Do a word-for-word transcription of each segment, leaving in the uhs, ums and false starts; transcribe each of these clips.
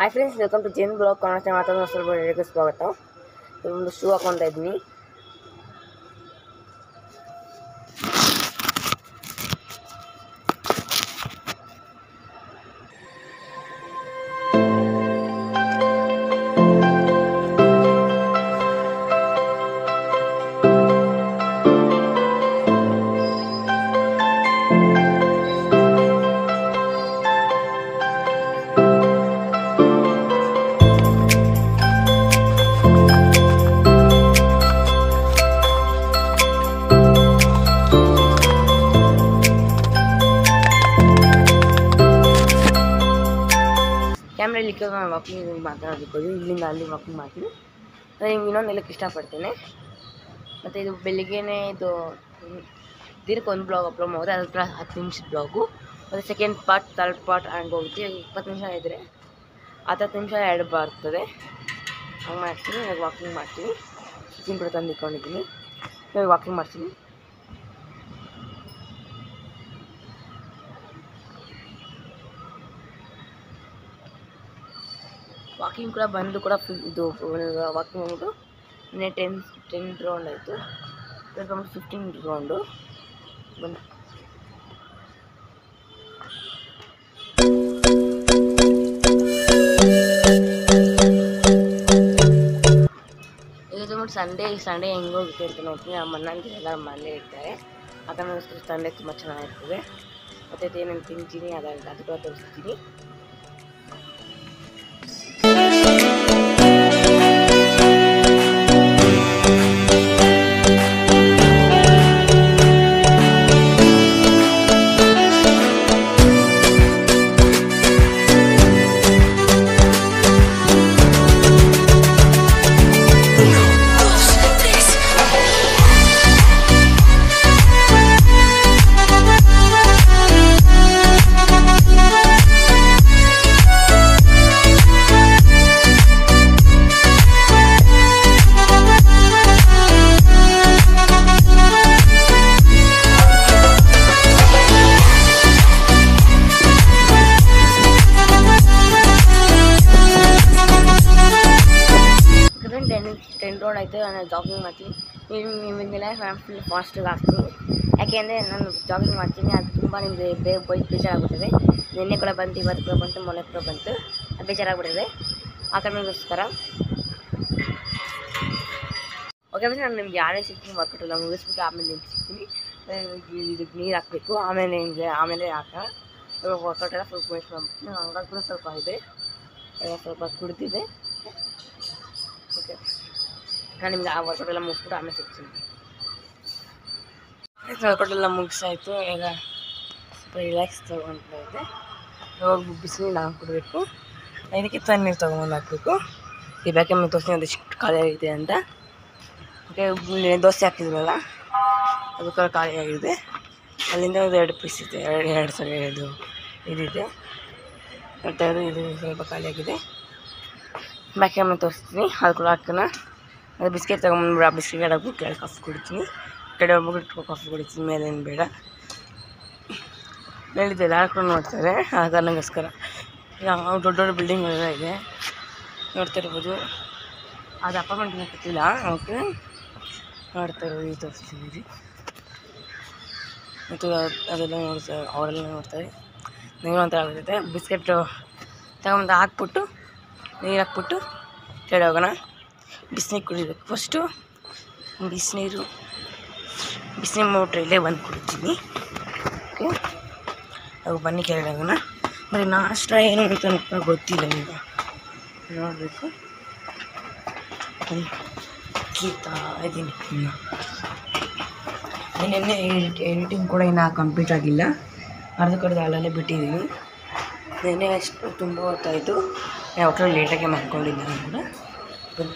Hi friends, welcome to Jain blog Kannada ಮಾತಾಡೋ ಸ್ವಲ್ಪ ಹೇಗೆ ಸ್ವಾಗತ. ಒಂದು ಶೂ ಹಾಕೊತಾ ಇದ್ದೀನಿ. ಕ್ಯಾಮ್ರಾ ಇಲ್ಲಿಕ್ಕೆ ನಾನು ವಾಕಿಂಗ್ ಮಾತಾಡೋದಕ್ಕೋದು ಇಲ್ಲಿಂದ ಅಲ್ಲಿ ವಾಕಿಂಗ್ ಮಾಡ್ತೀನಿ. ಅದೇ ನಿಮ್ಗೆ ಇನ್ನೊಂದು ಹೇಳಕ್ಕೆ ಇಷ್ಟಪಡ್ತೇನೆ. ಮತ್ತು ಇದು ಬೆಳಿಗ್ಗೆನೇ ಇದು ದಿನಕ್ಕೆ ಒಂದು ಬ್ಲಾಗ್ ಅಪ್ಲೋಡ್ ಮಾಡಿದ್ರೆ ಅದರ ಹತ್ತು ನಿಮಿಷದ ಬ್ಲಾಗು, ಮತ್ತು ಸೆಕೆಂಡ್ ಪಾರ್ಟ್ ಥರ್ಡ್ ಪಾರ್ಟ್ ಹಂಗೆ ಹೋಗುತ್ತೆ. ಇಪ್ಪತ್ತು ನಿಮಿಷ ಇದ್ದರೆ ಹತ್ತತ್ತು ನಿಮಿಷ ಎರಡು ಬರ್ತದೆ. ಹಂಗೆ ಮಾಡ್ತೀನಿ. ಇವಾಗ ವಾಕಿಂಗ್ ಮಾಡ್ತೀನಿ. ಚಿಕನ್ ಕೂಡ ತಂದು ಇಟ್ಕೊಂಡಿದ್ದೀನಿ. ಇವಾಗ ವಾಕಿಂಗ್ ಮಾಡ್ತೀನಿ. ವಾಕಿಂಗ್ ಕೂಡ ಬಂದು ಕೂಡ ಫುಲ್ ಇದು ವಾಕಿಂಗ್ ಬಂದ್ಬಿಟ್ಟು ಇನ್ನೇ ಟೆನ್ ಟೆನ್ ರೌಂಡ್ ಆಯಿತು. ಇವಾಗ ಫಿಫ್ಟೀನ್ ರೌಂಡು ಬಂದು ಇವತ್ತು ನೋಡಿ ಸಂಡೇ. ಈ ಸಂಡೇ ಹೆಂಗೆ ಹೋಗುತ್ತೆ ಅಂತ ನೋಡ್ತೀನಿ. ನಮ್ಮ ಅಣ್ಣಂದಿರು ಎಲ್ಲ ಮನೇಲಿ ಇರ್ತಾರೆ. ಯಾಕಂದರೆ ಸಂಡೇ ತುಂಬ ಚೆನ್ನಾಗಿರ್ತದೆ. ಮತ್ತು ಏನೇನು ತಿಂತೀನಿ ಅದನ್ನು ಅದು ಕೂಡ ತೋರಿಸ್ತೀನಿ. ಟೆನ್ ರೋಡ್ ಆಯಿತು. ನಾನು ಜಾಗಿಂಗ್ ಮಾಡ್ತೀನಿ. ನಿಮಗೆಲ್ಲ ಫುಲ್ ಫಾಸ್ಟಾಗಿ ಆಗ್ತೀನಿ. ಯಾಕೆಂದರೆ ನಾನು ಜಾಗಿಂಗ್ ಮಾಡ್ತೀನಿ. ಅದು ತುಂಬ ನಿಮಗೆ ಬೇಗ ಬೈಕ್ ಬೇಜಾರಾಗುತ್ತದೆ. ನಿನ್ನೆ ಕೂಡ ಬಂತು, ಇವತ್ತು ಕೂಡ ಬಂತು, ಮೊನ್ನೆ ಕೂಡ ಬಂತು. ಅದು ಬೇಜಾರಾಗ್ಬಿಟ್ಟಿದೆ. ಆ ಕಾರಣಕ್ಕೋಸ್ಕರ ಓಕೆ ಅಂದರೆ ನಾನು ನಿಮ್ಗೆ ಯಾರೇ ಸಿಗ್ತೀನಿ ವರ್ಕೌಟ್ ಎಲ್ಲ ಮುಗಿಸ್ಬಿಟ್ಟು ಆಮೇಲೆ ನಿಮ್ಗೆ ಸಿಗ್ತೀನಿ. ಇದಕ್ಕೆ ನೀರು ಹಾಕಬೇಕು. ಆಮೇಲೆ ನಿಮಗೆ ಆಮೇಲೆ ಹಾಕ ಇವಾಗ ವರ್ಕೌಟ್ ಎಲ್ಲ ಸ್ವಲ್ಪ ವೇಸ್ಟ್ ಮಾಡ್ಬಿಟ್ಟು ಹಂಗಾಗಿ ಕೂಡ ಸ್ವಲ್ಪ ಇದೆ, ಸ್ವಲ್ಪ ಕುಡಿದಿದೆ. ಓಕೆ, ನಾನು ನಿಮ್ಗೆ ಆ ವರ್ಕೌಟ್ ಎಲ್ಲ ಮುಗಿಸ್ಬಿಟ್ಟು ಆಮೇಲೆ ಸಿಗ್ತೀನಿ. ವರ್ಕೌಟ್ ಎಲ್ಲ ಮುಗಿಸಾಯಿತು. ಈಗ ಸ್ವಲ್ಪ ರಿಲ್ಯಾಕ್ಸ್ ತೊಗೊಳ್ತಾ ಇದೆ. ಇವಾಗ ಬಿಸಿನೀರು ಹಾಕ್ಬಿಡ್ಬೇಕು. ಇದಕ್ಕೆ ತಣ್ಣೀರು ತೊಗೊಂಬಂದು ಹಾಕಬೇಕು. ಈ ಬ್ಯಾಕೆ ಮೇಲೆ ತೋರಿಸ್ತೀನಿ ಅದು ಎಷ್ಟು ಖಾಲಿ ಆಗಿದೆ ಅಂತ. ಓಕೆ, ದೋಸೆ ಹಾಕಿದ್ವಲ್ಲ ಅದು ಕೂಡ ಖಾಲಿ ಆಗಿದೆ. ಅಲ್ಲಿಂದ ಒಂದು ಎರಡು ಪೀಸ್ ಇದೆ, ಎರಡು ಎರಡು ಸರಿ ಇದು ಇದಿದೆ. ಮತ್ತು ಅದು ಇದು ಸ್ವಲ್ಪ ಖಾಲಿಯಾಗಿದೆ. ಬ್ಯಾಕೆ ಮೇಲೆ ತೋರಿಸ್ತೀನಿ. ಅದು ಕೂಡ ಹಾಕೋಣ. ಅದು ಬಿಸ್ಕೆಟ್ ತೊಗೊಂಬಂದ್ಬಿಡು. ಆ ಬಿಸ್ಕೆಟ್ ಹಾಕ್ಬಿಟ್ಟು ಕೆಳಗೆ ಕಾಫಿ ಕುಡಿತೀನಿ. ಕಡೆ ಹೋಗ್ಬಿಟ್ಟು ಕಾಫಿ ಕುಡಿತೀನಿ. ಮೇಲೇನು ಬೇಡ. ಹೇಳಿದ್ದೆಲ್ಲ ಹಾಕೊಂಡು ನೋಡ್ತಾರೆ. ಆ ಕಾರಣಕ್ಕೋಸ್ಕರ ದೊಡ್ಡ ದೊಡ್ಡ ಬಿಲ್ಡಿಂಗ್ ಎಲ್ಲ ಇದೆ, ನೋಡ್ತಾ ಇರ್ಬೋದು. ಅದು ಅಪಾರ್ಟ್ಮೆಂಟ್ ಗೊತ್ತಿಲ್ಲ. ಓಕೆ, ನೋಡ್ತಾ ಇರ್ಬೋದು. ಇದು ತೋರಿಸ್ತೀನಿ ಮತ್ತು ಅದೆಲ್ಲ ನೋಡ್ತಾರೆ, ಅವರೆಲ್ಲ ನೋಡ್ತಾರೆ. ನೀವು ಒಂಥರ ಆಗುತ್ತೆ. ಬಿಸ್ಕೆಟು ತಗೊಂಡು ಹಾಕ್ಬಿಟ್ಟು ನೀರು ಹಾಕ್ಬಿಟ್ಟು ಕೆಳಗೆ ಹೋಗೋಣ. ಬಿಸಿನೀರು ಕುಡಿಬೇಕು. ಫಸ್ಟು ಬಿಸಿನೀರು ಬಿಸಿನೀರು ಮೋಟ್ರ್ ಇಲ್ಲೇ ಬಂದು ಕುಡಿತೀನಿ. ಓಕೆ, ಅವು ಬನ್ನಿ ಕೆಳಗೆ ಹೋಗೋಣ. ಬರೀ ನಾಷ್ಟ ಏನು ಅಂತ ಗೊತ್ತಿಲ್ಲ. ಈಗ ನೋಡಬೇಕು. ಗೀತಾ ಇದ್ದೀನಿ. ನಿನ್ನೆ ಎಡಿಟಿಂಗ್ ಕೂಡ ಇನ್ನೂ ಕಂಪ್ಲೀಟ್ ಆಗಿಲ್ಲ. ಅರ್ಧ ಕಡೆದು ಅಲ್ಲಲ್ಲೇ ಬಿಟ್ಟಿದ್ದೀನಿ. ನಿನ್ನೆ ಅಷ್ಟು ತುಂಬ ಹೊತ್ತಾಯಿತು. ಯಾವಾಗ ಲೇಟಾಗೆ ಮಾಡ್ಕೊಂಡಿದ್ದೆ ನಾನು ಕೂಡ. ಬನ್ನಿ.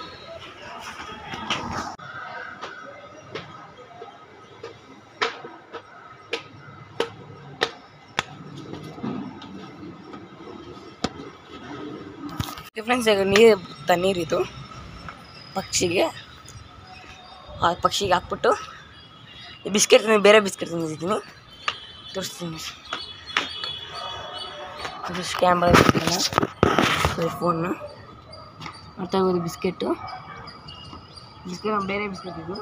ಫ್ರೆಂಡ್ಸ್, ಈಗ ನೀರು ತಣ್ಣೀರಿದು ಪಕ್ಷಿಗೆ ಆ ಪಕ್ಷಿಗೆ ಹಾಕ್ಬಿಟ್ಟು ಈ ಬಿಸ್ಕೆಟ್ ಬೇರೆ ಬಿಸ್ಕೆಟ್ ತಂದಿದ್ದೀನಿ, ತೋರಿಸ್ತೀನಿ. ಕ್ಯಾಮ್ರಾ ಸಾರಿ ಫೋನು ಅರ್ಥ ಆಗೋದು. ಬಿಸ್ಕೆಟು ಬಿಸ್ಕೆಟ್ ಬೇರೆ ಬಿಸ್ಕೆಟ್ ಇದು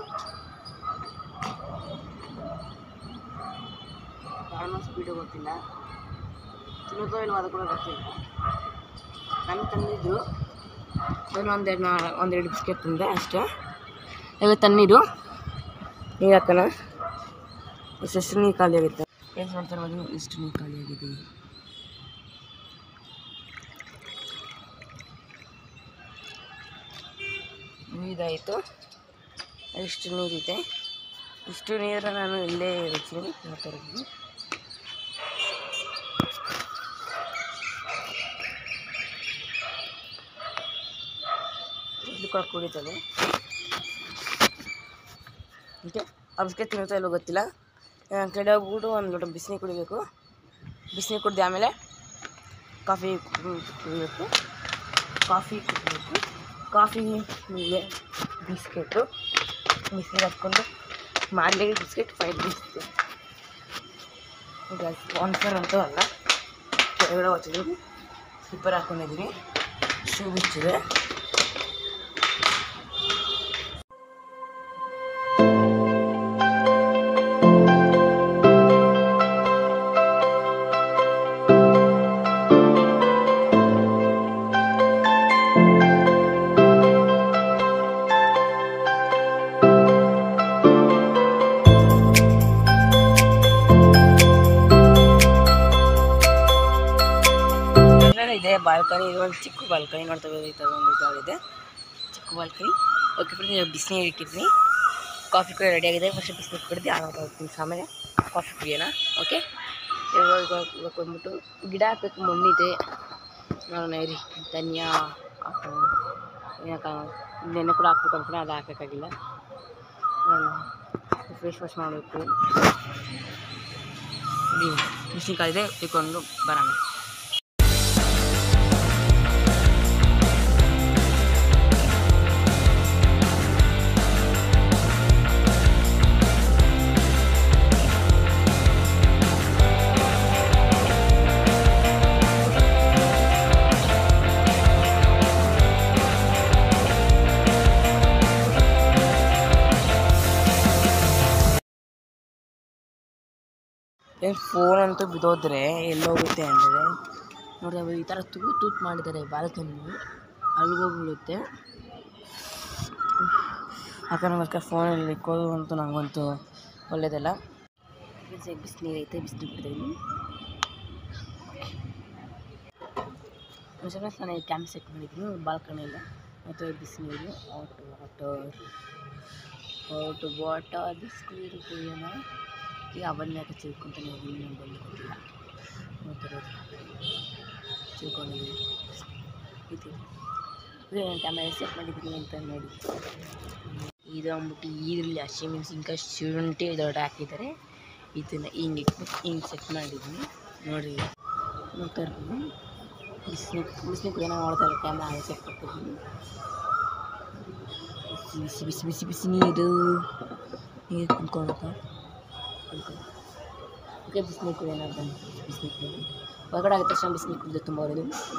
ಕಾರಣ ಸ್ಪೀಡು ಗೊತ್ತಿಲ್ಲ, ತಿನ್ನೋದೋ ಇಲ್ವೋ ಅದು ಕೂಡ ಗೊತ್ತಿಲ್ಲ. ನಾನು ತಂದಿದ್ದು ನಾನು ಒಂದೆರಡು ನಾ ಒಂದೆರಡು ಬಿಸ್ಕೆಟ್ ತಿಂದೆ ಅಷ್ಟೇ. ಈಗ ತಣ್ಣೀರು ನೀರು ಹಾಕೋಣ. ಎಷ್ಟು ನೀರು ಖಾಲಿ ಆಗುತ್ತೆ ಏನು ಮಾಡ್ತಾರೆ, ಎಷ್ಟು ನೀರು ಖಾಲಿ ಆಗಿದೆ. ಇದಾಯಿತು. ಇಷ್ಟು ನೀರಿದೆ, ಇಷ್ಟು ನೀರು ನಾನು ಇಲ್ಲೇ ಇರ್ತೀನಿ ಮಾತಾಡೋದು. ಇದು ಕೂಡ ಕುಡಿತದೆ. ಓಕೆ, ಆ ಬಿಸ್ಕೆಟ್ ತಿನ್ನುತ್ತಾ ಇಲ್ಲೋ ಗೊತ್ತಿಲ್ಲ. ಕೆಳಗೆ ಹೋಗ್ಬಿಟ್ಟು ಒಂದು ಲೋಟ ಬಿಸಿನೀರು ಕುಡಿಬೇಕು. ಬಿಸಿನೀರು ಕುಡಿದು ಆಮೇಲೆ ಕಾಫಿ ಕುಡಿಬೇಕು. ಕಾಫಿ ಕುಡಿಬೇಕು ಕಾಫಿ ಮೇಲೆ ಬಿಸ್ಕೆಟು ಬಿಸಿನೀರು ಹಾಕ್ಕೊಂಡು ಮಾಡಲಿ ಬಿಸ್ಕೆಟ್ ಫೈವ್ ಬಿಸ್ತು. ಈಗ ಸ್ಪಾನ್ಸರ್ ಅಂತೂ ಅಲ್ಲ, ಕೆಳಗಡೆ ಹೊಚ್ಚಿದ್ದೀನಿ, ಸ್ಲಿಪ್ಪರ್ ಹಾಕ್ಕೊಂಡಿದ್ದೀನಿ, ಶೂ ಬಿಚ್ಚಿದೆ. ಇದೆ ಬಾಲ್ಕನಿ, ಇದು ಒಂದು ಚಿಕ್ಕ ಬಾಲ್ಕನಿ ನೋಡ್ತೇವೆ. ಈ ಥರ ಒಂದು ಇದಾಗಿದೆ ಚಿಕ್ಕ ಬಾಲ್ಕನಿ. ಓಕೆ ಫ್ರೆಂಡ್ಸ್, ಬಿಸಿನೀರು ಇಕ್ಕಿದ್ದೀನಿ, ಕಾಫಿ ಕೂಡ ರೆಡಿಯಾಗಿದೆ. ಫಸ್ಟ್ ಬಿಸಿನೀರು ಕುಡಿದು ಆಮೇಲೆ ಹೋಗ್ತೀನಿ, ಆಮೇಲೆ ಕಾಫಿ ಕುಡಿಯೋಣ. ಓಕೆ, ಇವಾಗ ಬಂದ್ಬಿಟ್ಟು ಗಿಡ ಹಾಕಬೇಕು, ಮಣ್ಣಿದೆ. ನಾನು ನೈರಿ ಧನಿಯಾ ಹಾಕೋ ಯಾಕೆ ನೆನ್ನೆ ಕೂಡ ಹಾಕ್ಬೇಕು ಅಂದ್ಕೊಂಡು ಅದು ಹಾಕೋಕ್ಕಾಗಿಲ್ಲ. ನಾನು ಫೇಸ್ ವಾಶ್ ಮಾಡಬೇಕು. ಮೆಣಸಿನ್ಕಾಯಿದೆ, ತಿಳ್ಕೊಂಡು ಬರೋಣ. ಫೋನ್ ಅಂತೂ ಬಿದ್ದೋದ್ರೆ ಎಲ್ಲೋಗುತ್ತೆ ಅಂದರೆ ನೋಡಿ, ಈ ಥರ ತೂತು ತೂತು ಮಾಡಿದ್ದಾರೆ ಬಾಲ್ಕನಿ, ಅಲ್ಲಿಗೋಗ್ಬಿಡುತ್ತೆ. ಯಾಕಂದ್ರೆ ಫೋನಲ್ಲಿ ಇಕ್ಕೋದು ಅಂತೂ ನನಗಂತೂ ಒಳ್ಳೆಯದಲ್ಲ. ಬಿಸಿನೀರು ಐತೆ, ಬಿಸಿನೀರು ಕುಡಿತೀನಿ. ನಾನು ಕ್ಯಾಮ್ ಸೆಟ್ ಮಾಡಿದ್ದೀನಿ ಬಾಲ್ಕನಿಯಲ್ಲ. ಮತ್ತು ಬಿಸಿನೀರು ಆಟೋ ವಾಟರ್ ಆಟೋ ವಾಟರ್ ಬಿಸಿನೀರು ಕುಡಿಯೋಣ. ಈಗ ಅವನ್ನ ಯಾಕೆ ಚಿಲ್ಕೊಂತಾನೆ ಹೋಗಿ ನಾನು ಬಂದು ಗೊತ್ತಿಲ್ಲ. ನೋಡ್ತಿರೋದು ಚಿಲ್ಕೊಂಡಿದ್ದೀನಿ. ಇದು ನಾನು ಕ್ಯಾಮೆರಾ ಸೆಟ್ ಮಾಡಿದ್ದೀನಿ ಅಂತ ನೋಡಿ. ಇದು ಅಂದ್ಬಿಟ್ಟು ಈರುಳ್ಳಿ, ಹಸಿಮೆಣಸಿನ್ಕಾಯಿ, ಶುಂಠಿ ದೊಡ್ಡ ಹಾಕಿದ್ದಾರೆ. ಇದನ್ನು ಹಿಂಗೆ ಇಟ್ಬಿಟ್ಟು ಹಿಂಗೆ ಸೆಟ್ ಮಾಡಿದ್ದೀನಿ ನೋಡಿ. ನೋಡ್ತಾ ಇರ್ತೀನಿ. ಬಿಸಿನೀರು ಬಿಸಿನೀರು ಏನೋ ನೋಡ್ತಾ ಇರೋ ಕ್ಯಾಮ್ರಾ ಹಾಗೆ ಸೆಟ್ ಮಾಡ್ತಿದ್ದೀನಿ. ಬಿಸಿ ಬಿಸಿ ಬಿಸಿ ಬಿಸಿ ನೀರು ನೀರು ಕುಂತ್ಕೊಳ್ತಾ ಓಕೆ. ಬಿಸಿನೀರು ಕುಡಿಯೋಣ ಬಂದು ಬಿಸಿನೀರು ಕುಡಿಯೋದು ಹೊರಗಡೆ ಆದ ತಕ್ಷಣ ಬಿಸಿನೀರು ಕುಡಿದು ತುಂಬ ಒಳ್ಳೆಯದು.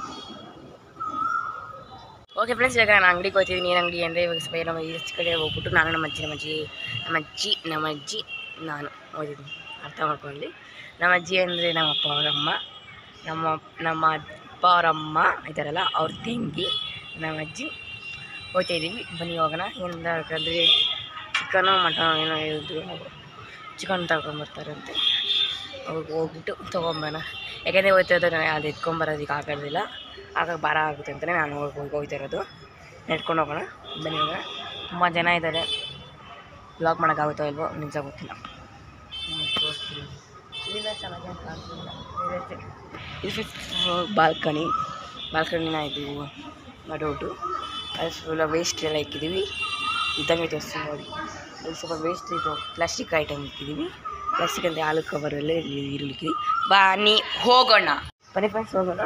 ಓಕೆ ಫ್ರೆಂಡ್ಸ್, ಇವಾಗ ನಾನು ಅಂಗಡಿಗೆ ಹೋಗ್ತಿದ್ದೀನಿ. ಏನು ಅಂಗಡಿ ಅಂದರೆ ಇವಾಗ ಸ್ವಲ್ಪ ನಮ್ಮ ಈಚೆ ಕಡೆ ಹೋಗ್ಬಿಟ್ಟು ನಾನು ನಮ್ಮ ಅಜ್ಜಿ ನಮ್ಮ ಅಜ್ಜಿ ನಮ್ಮ ಅಜ್ಜಿ ನಮ್ಮ ಅಜ್ಜಿ ನಾನು ಓದಿದ್ದೀನಿ, ಅರ್ಥ ಮಾಡ್ಕೊಳ್ಳಿ. ನಮ್ಮ ಅಜ್ಜಿ ಅಂದರೆ ನಮ್ಮ ಅಪ್ಪ ಅವರಮ್ಮ, ನಮ್ಮ ನಮ್ಮ ಅಪ್ಪ ಅವರಮ್ಮ ಇದ್ದಾರಲ್ಲ ಅವ್ರ ತಂಗಿ ನಮ್ಮ ಅಜ್ಜಿ. ಹೋಗ್ತಾಯಿದ್ದೀವಿ, ಬನ್ನಿ ಹೋಗೋಣ. ಏನಿಲ್ಲ ಯಾಕಂದರೆ ಚಿಕನು ಮಟನ್ ಏನೋ ಹೇಳಿದ್ರು, ಚಿಕನ್ ತಗೊಂಬರ್ತಾರಂತೆ. ಅವ್ರಿಗೆ ಹೋಗ್ಬಿಟ್ಟು ತೊಗೊಂಬರೋಣ. ಯಾಕೆಂದರೆ ಹೋಗ್ತಾ ಇದ್ದಾರೆ ಅದು ಎತ್ಕೊಂಬರೋದಕ್ಕೆ ಆಗೋದಿಲ್ಲ, ಆಗ ಭಾರ ಆಗುತ್ತೆ ಅಂತಲೇ ನಾನು ಹೋಗಿ ಹೋಗ್ತಾ ಇರೋದು. ನೆಡ್ಕೊಂಡು ಹೋಗೋಣ, ಬನ್ನಿ ಹೋಗೋಣ. ತುಂಬ ಜನ ಇದ್ದಾರೆ, ಬ್ಲಾಗ್ ಮಾಡೋಕ್ಕಾಗುತ್ತೋ ಇಲ್ವೋ ನಿಜ ಗೊತ್ತಿಲ್ಲ. ತೋರಿಸ್ತೀನಿ, ಇಲ್ಲಿಂದ ಚೆನ್ನಾಗಿ ಕಾಣಿಸ್ತಿಲ್ಲ. ಇದು ಬಾಲ್ಕನಿ ಬಾಲ್ಕನಿನ ಇದು ಡೌಟು. ಅದು ಫುಲ್ಲ ವೇಸ್ಟ್ ಎಲ್ಲ ಇಕ್ಕಿದ್ದೀವಿ. ಇದ್ದಂಗೆ ತೋರಿಸ್ತೀನಿ ನೋಡಿ. ಅಲ್ಲಿ ಸ್ವಲ್ಪ ವೇಸ್ಟ್ ಇದು ಪ್ಲಾಸ್ಟಿಕ್ ಐಟಮ್ ಇಕ್ಕಿದ್ದೀವಿ. ಪ್ಲಾಸ್ಟಿಕ್ ಅಂದರೆ ಹಾಲು ಕವರಲ್ಲೇ ಈರುಳ್ಳಿ. ಬನ್ನಿ ಹೋಗೋಣ, ಬನ್ನಿ ಫ್ರೆಂಡ್ಸ್ ಹೋಗೋಣ.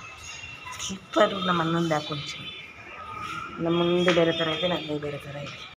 ಸ್ಲಿಪ್ಪರು ನಮ್ಮ ಅಣ್ಣಂದು ಹಾಕೊಂಡು ನಮ್ಮ ಮುಂದೆ ಬೇರೆ ಥರ ಐತೆ, ನನ್ನೇ ಬೇರೆ ಥರ ಐತೆ.